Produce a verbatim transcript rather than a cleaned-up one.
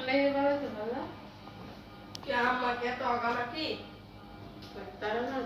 লেগে গেল তো ভালো কি আম্মা কে তো অগা নাকি তারা না